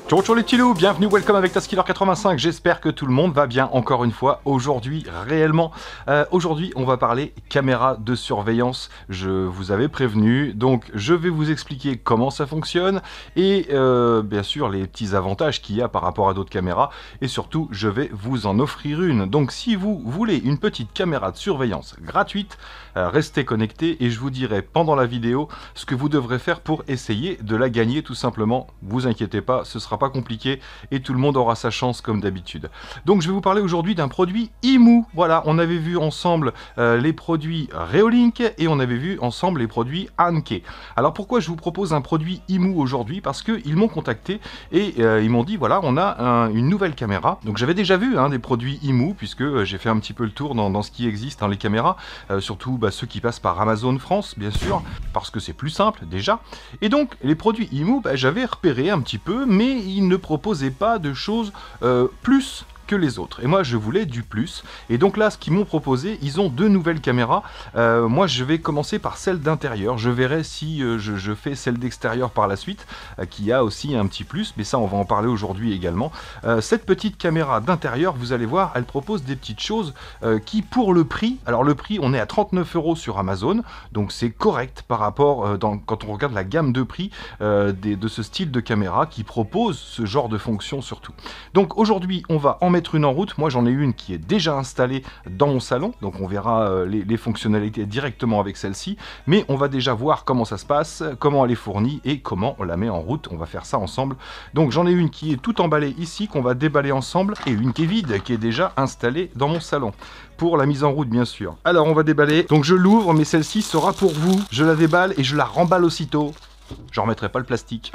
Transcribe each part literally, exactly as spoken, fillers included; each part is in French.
Ciao ciao les petits loups, bienvenue, welcome avec Taskiller quatre-vingt-cinq, j'espère que tout le monde va bien encore une fois aujourd'hui, réellement. Euh, aujourd'hui on va parler caméra de surveillance, je vous avais prévenu, donc je vais vous expliquer comment ça fonctionne et euh, bien sûr les petits avantages qu'il y a par rapport à d'autres caméras et surtout je vais vous en offrir une. Donc si vous voulez une petite caméra de surveillance gratuite, euh, restez connectés et je vous dirai pendant la vidéo ce que vous devrez faire pour essayer de la gagner tout simplement. Vous inquiétez pas, ce sera pas compliqué et tout le monde aura sa chance comme d'habitude. Donc je vais vous parler aujourd'hui d'un produit Imou. Voilà, on avait vu ensemble euh, les produits Reolink et on avait vu ensemble les produits Anke. Alors pourquoi je vous propose un produit Imou aujourd'hui? Parce qu'ils m'ont contacté et euh, ils m'ont dit voilà, on a un, une nouvelle caméra. Donc j'avais déjà vu hein, des produits Imou puisque euh, j'ai fait un petit peu le tour dans, dans ce qui existe, hein, les caméras, euh, surtout bah, ceux qui passent par Amazon France bien sûr, parce que c'est plus simple déjà. Et donc les produits Imou, bah, j'avais repéré un petit peu, mais ils ne proposaient pas de choses euh, plus que les autres. Et moi, je voulais du plus. Et donc là, ce qu'ils m'ont proposé, ils ont deux nouvelles caméras. Euh, moi, je vais commencer par celle d'intérieur. Je verrai si euh, je, je fais celle d'extérieur par la suite, euh, qui a aussi un petit plus. Mais ça, on va en parler aujourd'hui également. Euh, cette petite caméra d'intérieur, vous allez voir, elle propose des petites choses euh, qui, pour le prix, alors le prix, on est à trente-neuf euros sur Amazon. Donc c'est correct par rapport, euh, dans, quand on regarde la gamme de prix euh, des, de ce style de caméra qui propose ce genre de fonction surtout. Donc aujourd'hui, on va en mettre une en route. Moi j'en ai une qui est déjà installée dans mon salon, donc on verra euh, les, les fonctionnalités directement avec celle-ci, mais on va déjà voir comment ça se passe, comment elle est fournie et comment on la met en route. On va faire ça ensemble. Donc j'en ai une qui est tout emballée ici, qu'on va déballer ensemble, et une qui est vide, qui est déjà installée dans mon salon pour la mise en route bien sûr. Alors on va déballer, donc je l'ouvre, mais celle-ci sera pour vous. Je la déballe et je la remballe aussitôt. Je remettrai pas le plastique.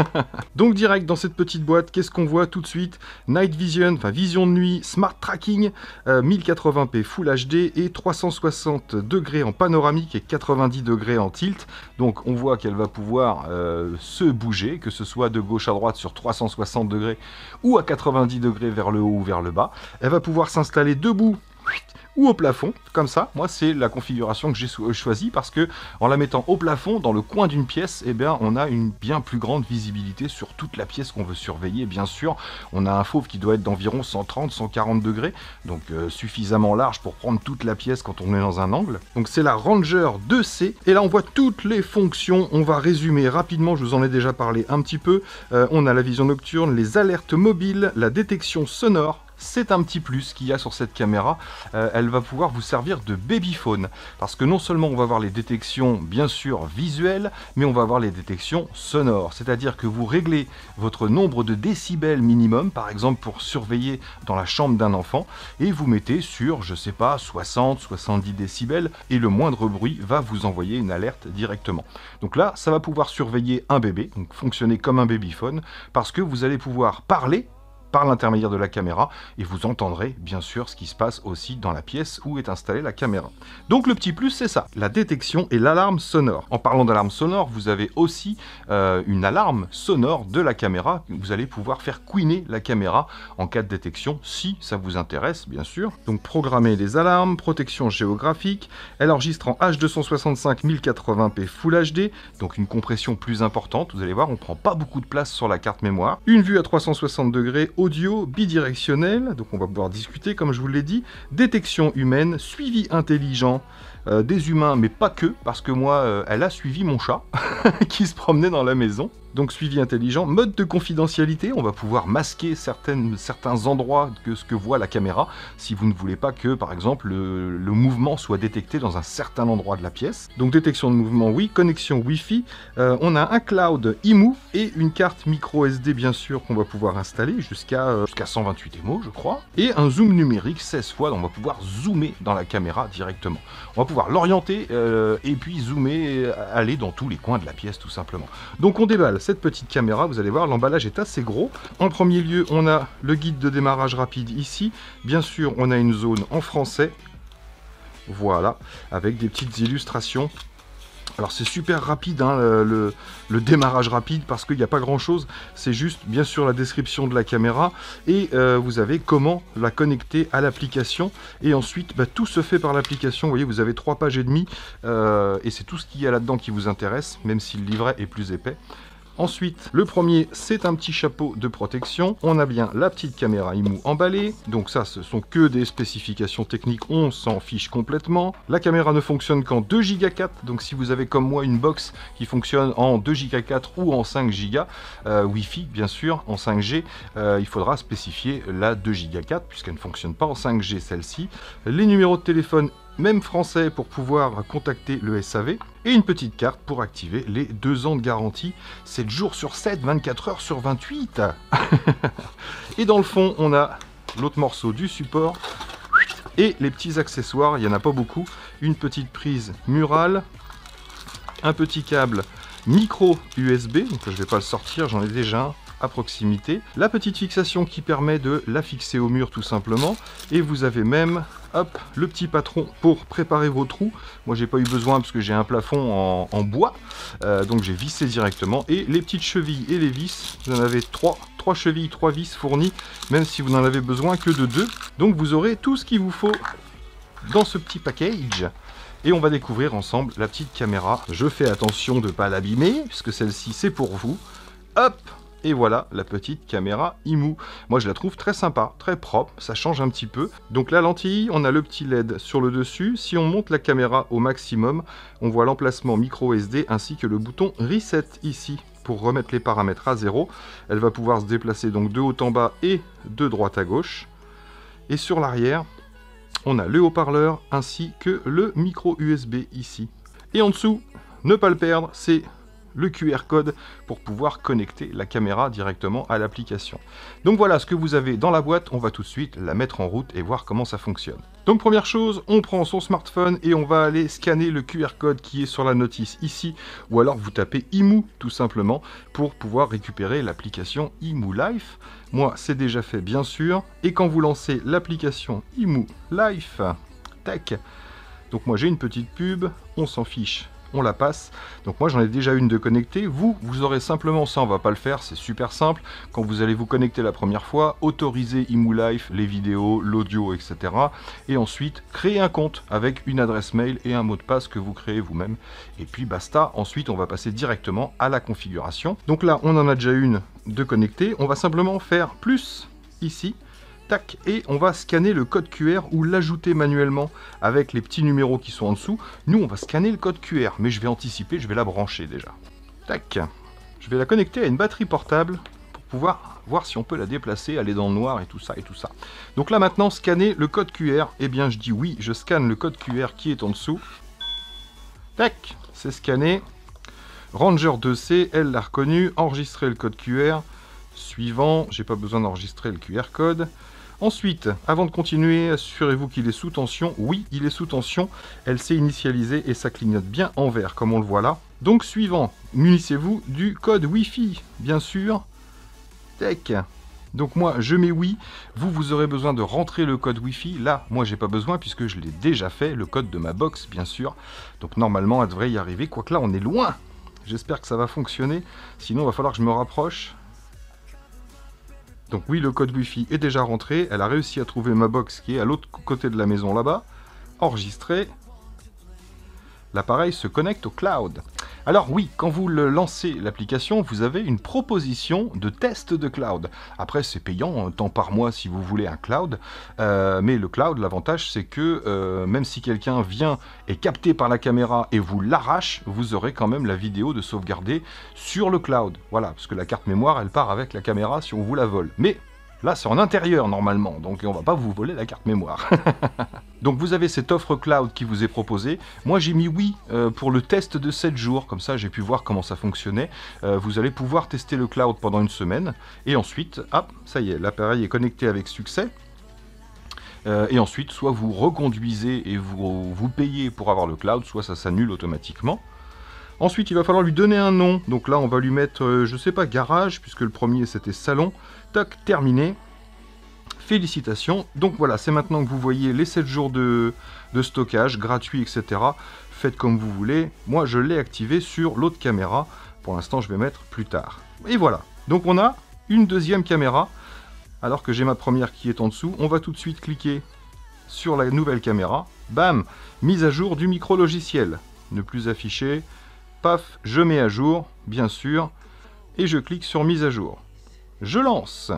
Donc direct dans cette petite boîte, qu'est-ce qu'on voit tout de suite? Night Vision, enfin vision de nuit, Smart Tracking, euh, mille quatre-vingts p Full H D et trois cent soixante degrés en panoramique et quatre-vingt-dix degrés en tilt. Donc on voit qu'elle va pouvoir euh, se bouger, que ce soit de gauche à droite sur trois cent soixante degrés ou à quatre-vingt-dix degrés vers le haut ou vers le bas. Elle va pouvoir s'installer debout ou au plafond, comme ça. Moi, c'est la configuration que j'ai choisie parce que en la mettant au plafond, dans le coin d'une pièce, eh bien, on a une bien plus grande visibilité sur toute la pièce qu'on veut surveiller. Bien sûr, on a un fauve qui doit être d'environ cent trente à cent quarante degrés, donc euh, suffisamment large pour prendre toute la pièce quand on est dans un angle. Donc c'est la Ranger deux C, et là on voit toutes les fonctions. On va résumer rapidement, je vous en ai déjà parlé un petit peu. Euh, on a la vision nocturne, les alertes mobiles, la détection sonore. C'est un petit plus qu'il y a sur cette caméra, euh, elle va pouvoir vous servir de babyphone, parce que non seulement on va avoir les détections bien sûr visuelles, mais on va avoir les détections sonores, c'est-à-dire que vous réglez votre nombre de décibels minimum, par exemple pour surveiller dans la chambre d'un enfant, et vous mettez sur, je sais pas, soixante à soixante-dix décibels, et le moindre bruit va vous envoyer une alerte directement. Donc là, ça va pouvoir surveiller un bébé, donc fonctionner comme un babyphone, parce que vous allez pouvoir parler par l'intermédiaire de la caméra, et vous entendrez bien sûr ce qui se passe aussi dans la pièce où est installée la caméra. Donc le petit plus c'est ça, la détection et l'alarme sonore. En parlant d'alarme sonore, vous avez aussi euh, une alarme sonore de la caméra. Vous allez pouvoir faire couiner la caméra en cas de détection, si ça vous intéresse bien sûr. Donc programmer les alarmes, protection géographique, elle enregistre en H deux cent soixante-cinq mille quatre-vingts p Full H D, donc une compression plus importante. Vous allez voir, on prend pas beaucoup de place sur la carte mémoire. Une vue à trois cent soixante degrés, audio bidirectionnel, donc on va pouvoir discuter comme je vous l'ai dit, détection humaine, suivi intelligent euh, des humains, mais pas que, parce que moi, euh, elle a suivi mon chat qui se promenait dans la maison. Donc suivi intelligent, mode de confidentialité, on va pouvoir masquer certaines, certains endroits que ce que voit la caméra, si vous ne voulez pas que, par exemple, le, le mouvement soit détecté dans un certain endroit de la pièce. Donc détection de mouvement, oui, connexion Wi-Fi, euh, on a un cloud Imou et une carte micro S D, bien sûr, qu'on va pouvoir installer jusqu'à euh, jusqu'à cent vingt-huit émo, je crois, et un zoom numérique seize fois, donc on va pouvoir zoomer dans la caméra directement. On va pouvoir l'orienter euh, et puis zoomer, aller dans tous les coins de la pièce, tout simplement. Donc on déballe cette petite caméra, vous allez voir, l'emballage est assez gros. En premier lieu, on a le guide de démarrage rapide ici. Bien sûr, on a une zone en français. Voilà, avec des petites illustrations. Alors c'est super rapide hein, le, le, le démarrage rapide parce qu'il n'y a pas grand chose, c'est juste bien sûr la description de la caméra et euh, vous avez comment la connecter à l'application et ensuite bah, tout se fait par l'application. Vous voyez, vous avez trois pages et demie euh, et c'est tout ce qu'il y a là-dedans qui vous intéresse, même si le livret est plus épais. Ensuite, le premier, c'est un petit chapeau de protection. On a bien la petite caméra I M U emballée. Donc ça, ce sont que des spécifications techniques, on s'en fiche complètement. La caméra ne fonctionne qu'en deux giga quatre. Donc si vous avez comme moi une box qui fonctionne en deux giga quatre ou en cinq giga, euh, Wi-Fi bien sûr, en cinq G, euh, il faudra spécifier la deux giga quatre puisqu'elle ne fonctionne pas en cinq G celle-ci. Les numéros de téléphone même français pour pouvoir contacter le S A V, et une petite carte pour activer les deux ans de garantie, sept jours sur sept, vingt-quatre heures sur vingt-huit. Et dans le fond, on a l'autre morceau du support, et les petits accessoires, il n'y en a pas beaucoup, une petite prise murale, un petit câble micro U S B, donc je ne vais pas le sortir, j'en ai déjà un à proximité, la petite fixation qui permet de la fixer au mur tout simplement, et vous avez même hop, le petit patron pour préparer vos trous. Moi j'ai pas eu besoin parce que j'ai un plafond en, en bois, euh, donc j'ai vissé directement, et les petites chevilles et les vis, vous en avez trois, trois chevilles, trois vis fournies, même si vous n'en avez besoin que de deux, donc vous aurez tout ce qu'il vous faut dans ce petit package. Et on va découvrir ensemble la petite caméra. Je fais attention de ne pas l'abîmer, puisque celle-ci c'est pour vous. Hop! Et voilà la petite caméra I M U. Moi je la trouve très sympa, très propre, ça change un petit peu. Donc la lentille, on a le petit L E D sur le dessus. Si on monte la caméra au maximum, on voit l'emplacement micro S D ainsi que le bouton Reset ici pour remettre les paramètres à zéro. Elle va pouvoir se déplacer donc de haut en bas et de droite à gauche. Et sur l'arrière, on a le haut-parleur ainsi que le micro U S B ici. Et en dessous, ne pas le perdre, c'est le Q R code pour pouvoir connecter la caméra directement à l'application. Donc voilà ce que vous avez dans la boîte, on va tout de suite la mettre en route et voir comment ça fonctionne. Donc première chose, on prend son smartphone et on va aller scanner le Q R code qui est sur la notice ici, ou alors vous tapez I M U tout simplement pour pouvoir récupérer l'application I M U Life. Moi c'est déjà fait bien sûr, et quand vous lancez l'application I M U Life, tac, donc moi j'ai une petite pub, on s'en fiche, on la passe. Donc moi j'en ai déjà une de connectée, vous, vous aurez simplement ça, on va pas le faire, c'est super simple. Quand vous allez vous connecter la première fois, autoriser I M U Life, les vidéos, l'audio, et cetera. Et ensuite, créer un compte avec une adresse mail et un mot de passe que vous créez vous-même. Et puis basta, ensuite on va passer directement à la configuration. Donc là, on en a déjà une de connectée, on va simplement faire plus ici. Tac, et on va scanner le code Q R ou l'ajouter manuellement avec les petits numéros qui sont en dessous. Nous, on va scanner le code Q R, mais je vais anticiper, je vais la brancher déjà. Tac, je vais la connecter à une batterie portable pour pouvoir voir si on peut la déplacer, aller dans le noir et tout ça et tout ça. Donc là maintenant, scanner le code Q R, eh bien je dis oui, je scanne le code Q R qui est en dessous. Tac, c'est scanné. Ranger deux C, elle l'a reconnu, enregistrer le code Q R. Suivant, j'ai pas besoin d'enregistrer le Q R code. Ensuite, avant de continuer, assurez-vous qu'il est sous tension. Oui, il est sous tension. Elle s'est initialisée et ça clignote bien en vert, comme on le voit là. Donc, suivant, munissez-vous du code Wi-Fi, bien sûr. Tac. Donc moi, je mets oui. Vous, vous aurez besoin de rentrer le code Wi-Fi. Là, moi, j'ai pas besoin puisque je l'ai déjà fait. Le code de ma box, bien sûr. Donc, normalement, elle devrait y arriver. Quoique là, on est loin. J'espère que ça va fonctionner. Sinon, il va falloir que je me rapproche. Donc oui, le code Wi-Fi est déjà rentré, elle a réussi à trouver ma box qui est à l'autre côté de la maison là-bas, enregistré. L'appareil se connecte au cloud. Alors oui, quand vous le lancez l'application, vous avez une proposition de test de cloud. Après, c'est payant, tant par mois si vous voulez un cloud. Euh, mais le cloud, l'avantage, c'est que euh, même si quelqu'un vient et capté par la caméra et vous l'arrache, vous aurez quand même la vidéo de sauvegarder sur le cloud. Voilà, parce que la carte mémoire, elle part avec la caméra si on vous la vole. Mais là, c'est en intérieur normalement, donc on va pas vous voler la carte mémoire. Donc vous avez cette offre cloud qui vous est proposée. Moi, j'ai mis oui euh, pour le test de sept jours, comme ça j'ai pu voir comment ça fonctionnait. Euh, vous allez pouvoir tester le cloud pendant une semaine, et ensuite, hop, ça y est, l'appareil est connecté avec succès. Euh, et ensuite, soit vous reconduisez et vous, vous payez pour avoir le cloud, soit ça s'annule automatiquement. Ensuite, il va falloir lui donner un nom. Donc là, on va lui mettre, euh, je sais pas, garage, puisque le premier c'était salon. Toc, terminé. Félicitations. Donc voilà, c'est maintenant que vous voyez les sept jours de, de stockage, gratuit, et cetera. Faites comme vous voulez. Moi, je l'ai activé sur l'autre caméra. Pour l'instant, je vais mettre plus tard. Et voilà. Donc on a une deuxième caméra, alors que j'ai ma première qui est en dessous. On va tout de suite cliquer sur la nouvelle caméra. Bam! Mise à jour du micro-logiciel. Ne plus afficher. Paf, je mets à jour, bien sûr. et je clique sur mise à jour. Je lance.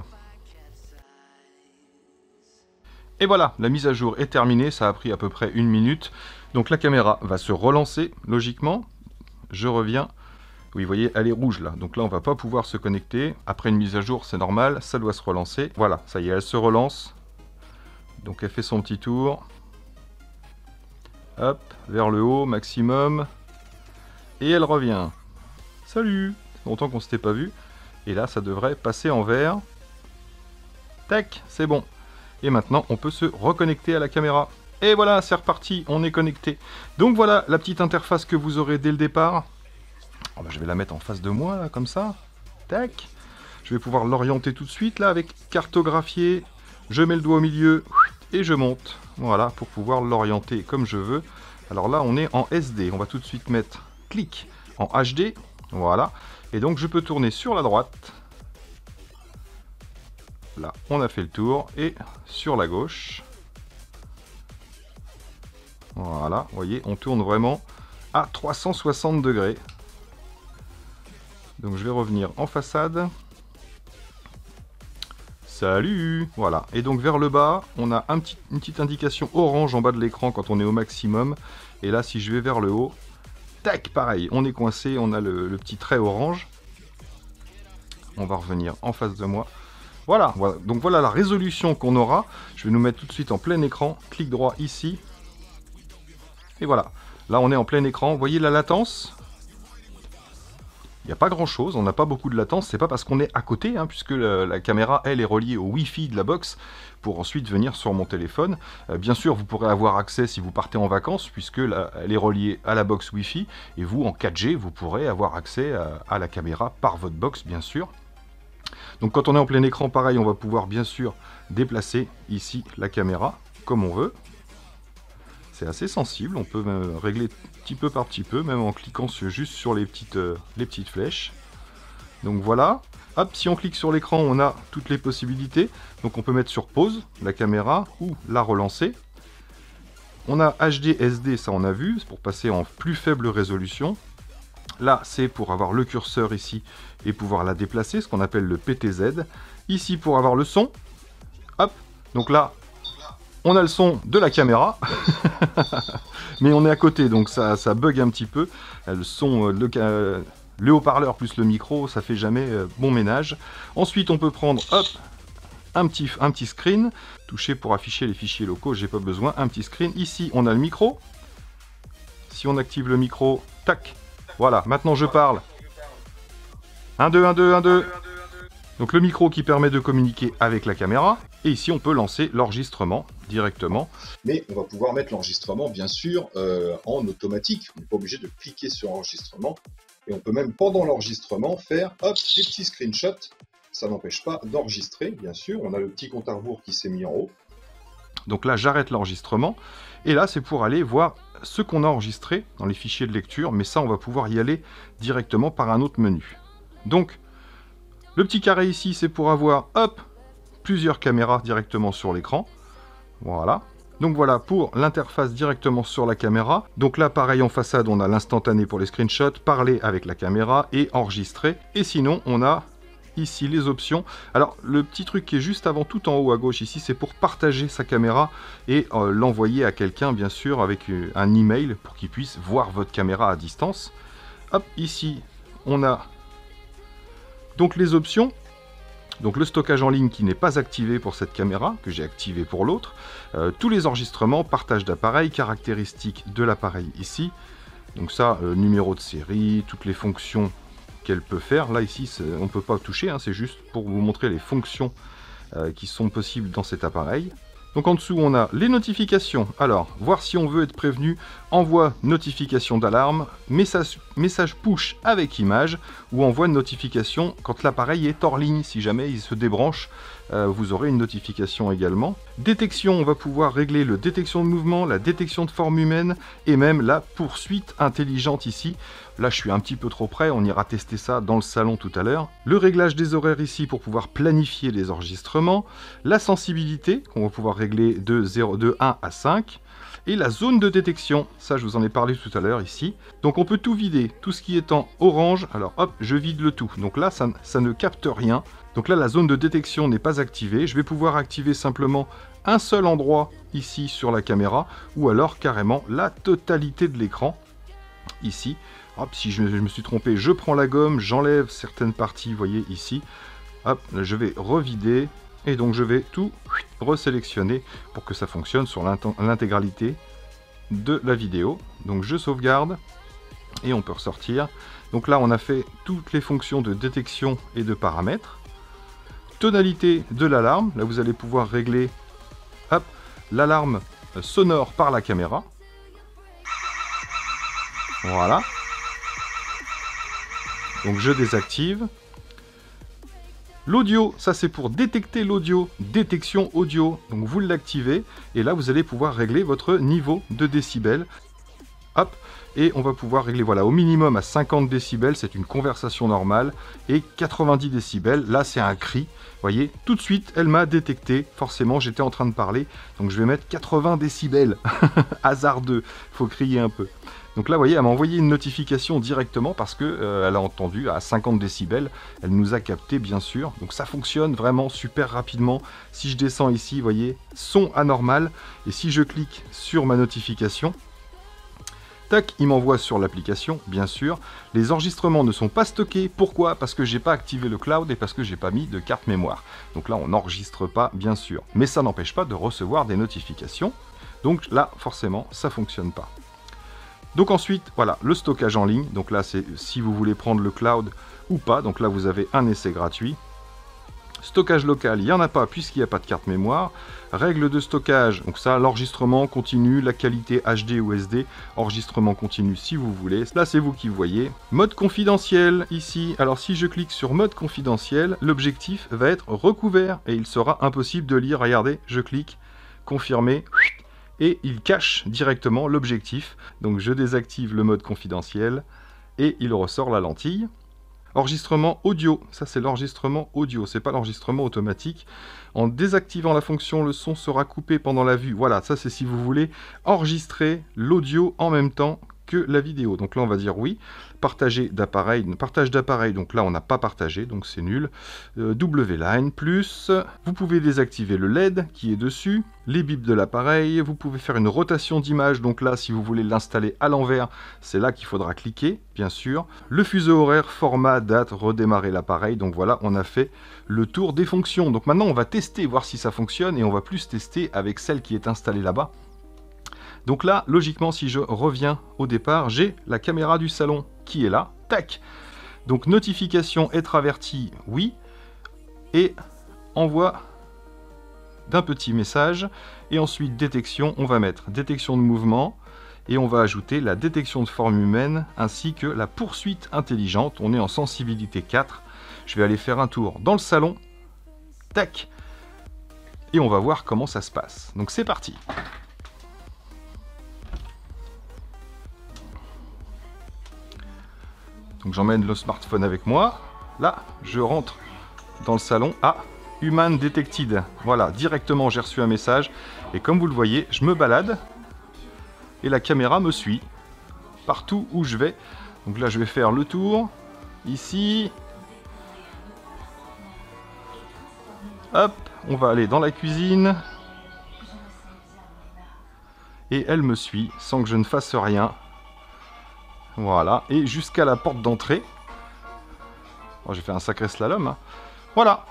Et voilà, la mise à jour est terminée, ça a pris à peu près une minute. Donc la caméra va se relancer, logiquement. Je reviens. Oui, vous voyez, elle est rouge là. Donc là, on va pas pouvoir se connecter. Après une mise à jour, c'est normal, ça doit se relancer. Voilà, ça y est, elle se relance. Donc elle fait son petit tour. Hop, vers le haut, maximum. Et elle revient. Salut! Longtemps qu'on s'était pas vu. Et là, ça devrait passer en vert. Tac, c'est bon. Et maintenant, on peut se reconnecter à la caméra. Et voilà, c'est reparti, on est connecté. Donc voilà, la petite interface que vous aurez dès le départ. Oh bah, je vais la mettre en face de moi, là, comme ça. Tac. Je vais pouvoir l'orienter tout de suite, là, avec cartographier. Je mets le doigt au milieu et je monte. Voilà, pour pouvoir l'orienter comme je veux. Alors là, on est en S D. On va tout de suite mettre clic en H D. Voilà. Et donc, je peux tourner sur la droite. Là, on a fait le tour. Et sur la gauche. Voilà, vous voyez, on tourne vraiment à trois cent soixante degrés. Donc je vais revenir en façade. Salut! Voilà, et donc vers le bas, on a un petit, une petite indication orange en bas de l'écran quand on est au maximum. Et là, si je vais vers le haut, tac, pareil, on est coincé, on a le, le petit trait orange. On va revenir en face de moi. Voilà, voilà, donc voilà la résolution qu'on aura. Je vais nous mettre tout de suite en plein écran, clic droit ici. Et voilà, là on est en plein écran, vous voyez la latence? Il n'y a pas grand chose, on n'a pas beaucoup de latence, c'est pas parce qu'on est à côté, hein, puisque la, la caméra elle est reliée au Wi-Fi de la box pour ensuite venir sur mon téléphone. Euh, bien sûr vous pourrez avoir accès si vous partez en vacances, puisque là, elle est reliée à la box Wi-Fi, et vous en quatre G vous pourrez avoir accès à, à la caméra par votre box bien sûr. Donc quand on est en plein écran pareil, on va pouvoir bien sûr déplacer ici la caméra comme on veut. C'est assez sensible, on peut régler petit peu par petit peu, même en cliquant sur, juste sur les petites, euh, les petites flèches. Donc voilà, hop, si on clique sur l'écran, on a toutes les possibilités. Donc on peut mettre sur pause la caméra ou la relancer. On a H D, S D, ça on a vu, c'est pour passer en plus faible résolution. Là, c'est pour avoir le curseur ici et pouvoir la déplacer, ce qu'on appelle le P T Z. Ici, pour avoir le son. Hop, donc là, on a le son de la caméra, mais on est à côté, donc ça, ça bug un petit peu. Le son, le, le haut-parleur plus le micro, ça fait jamais bon ménage. Ensuite, on peut prendre, hop, un petit, un petit screen. Toucher pour afficher les fichiers locaux, j'ai pas besoin. Un petit screen. Ici, on a le micro. Si on active le micro, tac. Voilà, maintenant je parle. un, deux, un, deux, un, deux. Donc le micro qui permet de communiquer avec la caméra. Et ici, on peut lancer l'enregistrement directement. Mais on va pouvoir mettre l'enregistrement, bien sûr, euh, en automatique. On n'est pas obligé de cliquer sur enregistrement. Et on peut même, pendant l'enregistrement, faire hop, des petits screenshots. Ça n'empêche pas d'enregistrer, bien sûr. On a le petit compte à rebours qui s'est mis en haut. Donc là, j'arrête l'enregistrement. Et là, c'est pour aller voir ce qu'on a enregistré dans les fichiers de lecture. Mais ça, on va pouvoir y aller directement par un autre menu. Donc, le petit carré ici, c'est pour avoir, hop, plusieurs caméras directement sur l'écran. Voilà. Donc voilà pour l'interface directement sur la caméra. Donc là, pareil en façade, on a l'instantané pour les screenshots, parler avec la caméra et enregistrer. Et sinon, on a ici les options. Alors, le petit truc qui est juste avant, tout en haut à gauche ici, c'est pour partager sa caméra et euh, l'envoyer à quelqu'un, bien sûr, avec euh, un email pour qu'il puisse voir votre caméra à distance. Hop, ici, on a donc les options. Donc le stockage en ligne qui n'est pas activé pour cette caméra, que j'ai activé pour l'autre. Euh, tous les enregistrements, partage d'appareil, caractéristiques de l'appareil ici. Donc ça, euh, numéro de série, toutes les fonctions qu'elle peut faire. Là ici, on ne peut pas toucher, hein, c'est juste pour vous montrer les fonctions euh, qui sont possibles dans cet appareil. Donc en dessous, on a les notifications. Alors, voir si on veut être prévenu, envoie notification d'alarme, message, message push avec image, ou envoie une notification quand l'appareil est hors ligne. Si jamais il se débranche, euh, vous aurez une notification également. Détection, on va pouvoir régler le détection de mouvement, la détection de forme humaine, et même la poursuite intelligente ici. Là, je suis un petit peu trop près, on ira tester ça dans le salon tout à l'heure. Le réglage des horaires ici pour pouvoir planifier les enregistrements. La sensibilité, qu'on va pouvoir régler de, zéro, de un à cinq. Et la zone de détection, ça je vous en ai parlé tout à l'heure ici. Donc on peut tout vider, tout ce qui est en orange, alors hop, je vide le tout. Donc là, ça, ça ne capte rien. Donc là, la zone de détection n'est pas activée. Je vais pouvoir activer simplement un seul endroit ici sur la caméra, ou alors carrément la totalité de l'écran, ici. Hop, si je, je me suis trompé, je prends la gomme, j'enlève certaines parties, vous voyez ici. Hop, je vais revider. Et donc je vais tout resélectionner pour que ça fonctionne sur l'intégralité de la vidéo. Donc je sauvegarde et on peut ressortir. Donc là on a fait toutes les fonctions de détection et de paramètres. Tonalité de l'alarme, là vous allez pouvoir régler l'alarme sonore par la caméra. Voilà. Donc je désactive. L'audio, ça c'est pour détecter l'audio, détection audio, donc vous l'activez, et là vous allez pouvoir régler votre niveau de décibels. Hop, et on va pouvoir régler, voilà, au minimum à cinquante décibels, c'est une conversation normale, et quatre-vingt-dix décibels, là c'est un cri. Vous voyez, tout de suite, elle m'a détecté, forcément j'étais en train de parler, donc je vais mettre quatre-vingts décibels, hasardeux, faut crier un peu. Donc là, vous voyez, elle m'a envoyé une notification directement parce qu'elle euh, a entendu à cinquante décibels. Elle nous a capté, bien sûr. Donc ça fonctionne vraiment super rapidement. Si je descends ici, vous voyez, son anormal. Et si je clique sur ma notification, tac, il m'envoie sur l'application, bien sûr. Les enregistrements ne sont pas stockés. Pourquoi? Parce que j'ai pas activé le cloud et parce que j'ai pas mis de carte mémoire. Donc là, on n'enregistre pas, bien sûr. Mais ça n'empêche pas de recevoir des notifications. Donc là, forcément, ça fonctionne pas. Donc ensuite, voilà, le stockage en ligne. Donc là, c'est si vous voulez prendre le cloud ou pas. Donc là, vous avez un essai gratuit. Stockage local, il n'y en a pas puisqu'il n'y a pas de carte mémoire. Règles de stockage, donc ça, l'enregistrement continu, la qualité H D ou S D, enregistrement continu si vous voulez. Là, c'est vous qui voyez. Mode confidentiel, ici. Alors, si je clique sur mode confidentiel, l'objectif va être recouvert et il sera impossible de lire. Regardez, je clique, confirmer. Et il cache directement l'objectif. Donc je désactive le mode confidentiel et il ressort la lentille. Enregistrement audio, ça c'est l'enregistrement audio, c'est pas l'enregistrement automatique. En désactivant la fonction, le son sera coupé pendant la vue. Voilà, ça c'est si vous voulez enregistrer l'audio en même temps que la vidéo. Donc là on va dire oui. Partager d'appareil, partage d'appareil, donc là on n'a pas partagé, donc c'est nul. Euh, W-Line, plus, vous pouvez désactiver le L E D qui est dessus, les bips de l'appareil, vous pouvez faire une rotation d'image, donc là si vous voulez l'installer à l'envers, c'est là qu'il faudra cliquer, bien sûr. Le fuseau horaire, format, date, redémarrer l'appareil, donc voilà, on a fait le tour des fonctions. Donc maintenant on va tester, voir si ça fonctionne, et on va plus tester avec celle qui est installée là-bas. Donc là, logiquement, si je reviens au départ, j'ai la caméra du salon qui est là. Tac. Donc notification être averti, oui. Et envoi d'un petit message. Et ensuite détection, on va mettre détection de mouvement. Et on va ajouter la détection de forme humaine ainsi que la poursuite intelligente. On est en sensibilité quatre. Je vais aller faire un tour dans le salon. Tac. Et on va voir comment ça se passe. Donc c'est parti. Donc j'emmène le smartphone avec moi. Là, je rentre dans le salon. Ah, Human Detected. Voilà, directement j'ai reçu un message. Et comme vous le voyez, je me balade. Et la caméra me suit. Partout où je vais. Donc là, je vais faire le tour. Ici. Hop, on va aller dans la cuisine. Et elle me suit sans que je ne fasse rien. Voilà, et jusqu'à la porte d'entrée. Oh, j'ai fait un sacré slalom. Hein. Voilà.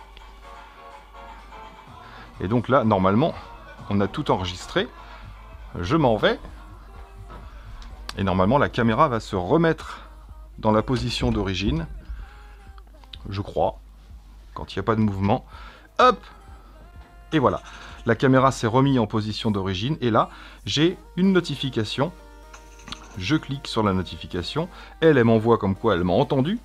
Et donc là, normalement, on a tout enregistré. Je m'en vais. Et normalement, la caméra va se remettre dans la position d'origine. Je crois. Quand il n'y a pas de mouvement. Hop! Et voilà. La caméra s'est remise en position d'origine. Et là, j'ai une notification. Je clique sur la notification. Elle, elle m'envoie comme quoi elle m'a entendu.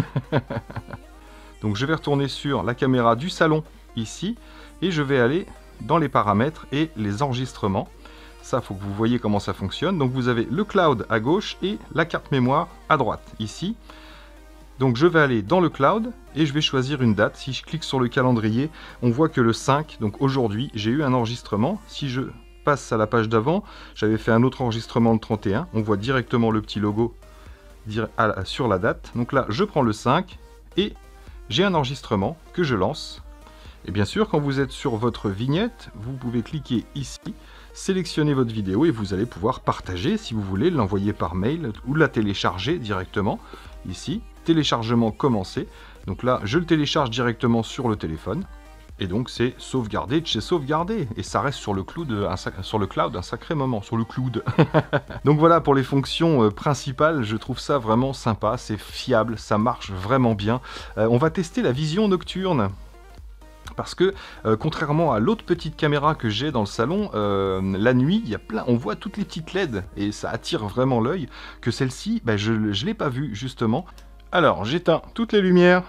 Donc je vais retourner sur la caméra du salon ici. Et je vais aller dans les paramètres et les enregistrements. ça, faut que vous voyez comment ça fonctionne. Donc vous avez le cloud à gauche et la carte mémoire à droite, ici. Donc je vais aller dans le cloud et je vais choisir une date. Si je clique sur le calendrier, on voit que le cinq, donc aujourd'hui, j'ai eu un enregistrement. Si je passe à la page d'avant, j'avais fait un autre enregistrement le trente et un. On voit directement le petit logo sur la date. Donc là, je prends le cinq et j'ai un enregistrement que je lance. Et bien sûr, quand vous êtes sur votre vignette, vous pouvez cliquer ici, sélectionner votre vidéo et vous allez pouvoir partager si vous voulez, l'envoyer par mail ou la télécharger directement. Ici, téléchargement commencé. Donc là, je le télécharge directement sur le téléphone. Et donc c'est sauvegardé de chez sauvegardé. Et ça reste sur le cloud un, sur le cloud un sacré moment. Sur le cloud. Donc voilà pour les fonctions euh, principales. Je trouve ça vraiment sympa. C'est fiable. Ça marche vraiment bien. Euh, on va tester la vision nocturne. Parce que, euh, contrairement à l'autre petite caméra que j'ai dans le salon, euh, la nuit, il y a plein, on voit toutes les petites L E D et ça attire vraiment l'œil. Que celle-ci, bah, je ne l'ai pas vue justement. Alors, j'éteins toutes les lumières.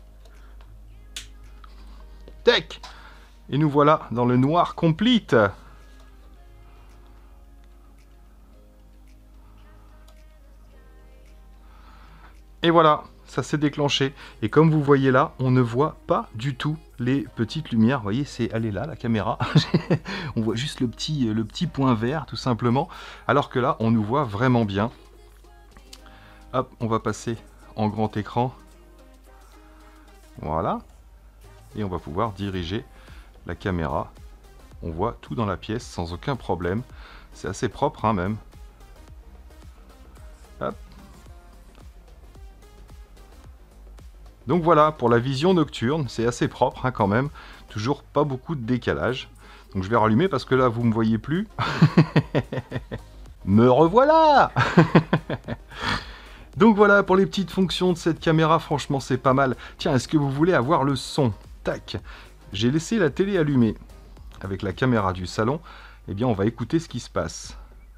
Tac! Et nous voilà dans le noir complete. Et voilà, ça s'est déclenché. Et comme vous voyez là, on ne voit pas du tout les petites lumières. Vous voyez, c'est, elle est là, la caméra. On voit juste le petit, le petit point vert, tout simplement. Alors que là, on nous voit vraiment bien. Hop, on va passer en grand écran. Voilà. Et on va pouvoir diriger la caméra. On voit tout dans la pièce sans aucun problème. C'est assez propre, hein, même. Hop. Donc voilà, pour la vision nocturne, c'est assez propre hein, quand même. Toujours pas beaucoup de décalage. Donc je vais rallumer parce que là, vous me voyez plus. Me revoilà. Donc voilà, pour les petites fonctions de cette caméra, franchement, c'est pas mal. Tiens, est-ce que vous voulez avoir le son? Tac. J'ai laissé la télé allumée avec la caméra du salon. Eh bien, on va écouter ce qui se passe.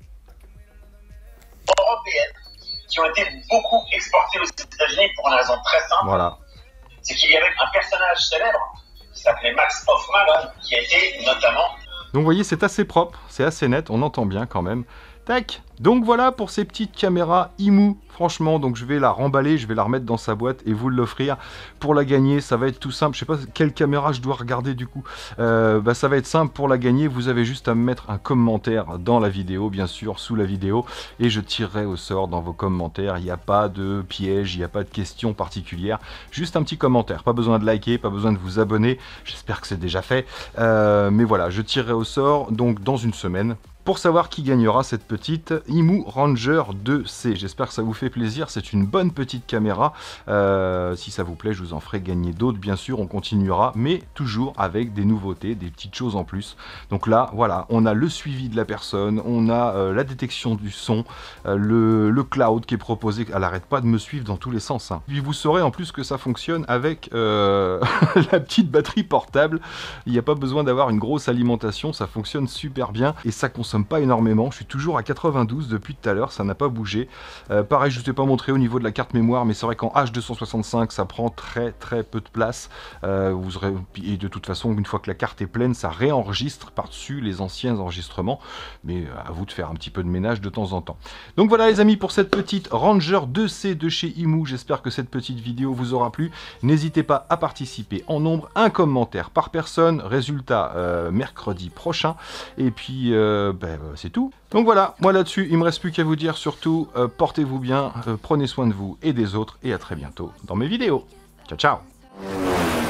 Européennes qui ont été beaucoup exportées aux États-Unis pour une raison très simple. Voilà. C'est qu'il y avait un personnage célèbre qui s'appelait Max Hoffman, qui a été notamment... Donc vous voyez, c'est assez propre, c'est assez net, on entend bien quand même. Tac. Donc voilà pour ces petites caméras I M U, franchement, donc je vais la remballer, je vais la remettre dans sa boîte et vous l'offrir. Pour la gagner, ça va être tout simple, je sais pas quelle caméra je dois regarder du coup. Euh, bah, ça va être simple, pour la gagner, vous avez juste à me mettre un commentaire dans la vidéo, bien sûr, sous la vidéo, et je tirerai au sort dans vos commentaires. Il n'y a pas de piège, il n'y a pas de questions particulières, juste un petit commentaire, pas besoin de liker, pas besoin de vous abonner, j'espère que c'est déjà fait. Euh, mais voilà, je tirerai au sort, donc dans une semaine, pour savoir qui gagnera cette petite I M U Ranger deux C. J'espère que ça vous fait plaisir, c'est une bonne petite caméra. Euh, si ça vous plaît, je vous en ferai gagner d'autres, bien sûr, on continuera, mais toujours avec des nouveautés, des petites choses en plus. Donc là, voilà, on a le suivi de la personne, on a euh, la détection du son, euh, le, le cloud qui est proposé. Elle n'arrête pas de me suivre dans tous les sens. Hein. Puis vous saurez en plus que ça fonctionne avec euh, la petite batterie portable. Il n'y a pas besoin d'avoir une grosse alimentation, ça fonctionne super bien et ça consomme pas énormément. Je suis toujours à quatre-vingt-douze depuis tout à l'heure, ça n'a pas bougé. Euh, pareil, je ne t'ai pas montré au niveau de la carte mémoire, mais c'est vrai qu'en H deux cent soixante-cinq, ça prend très très peu de place. Euh, vous aurez... Et de toute façon, une fois que la carte est pleine, ça réenregistre par-dessus les anciens enregistrements. Mais à vous de faire un petit peu de ménage de temps en temps. Donc voilà les amis, pour cette petite Ranger deux C de chez I M U, j'espère que cette petite vidéo vous aura plu. N'hésitez pas à participer en nombre, un commentaire par personne. Résultat euh, mercredi prochain. Et puis... Euh, Ben, c'est tout. Donc voilà, moi là-dessus, il me reste plus qu'à vous dire surtout, euh, portez-vous bien, euh, prenez soin de vous et des autres, et à très bientôt dans mes vidéos. Ciao, ciao.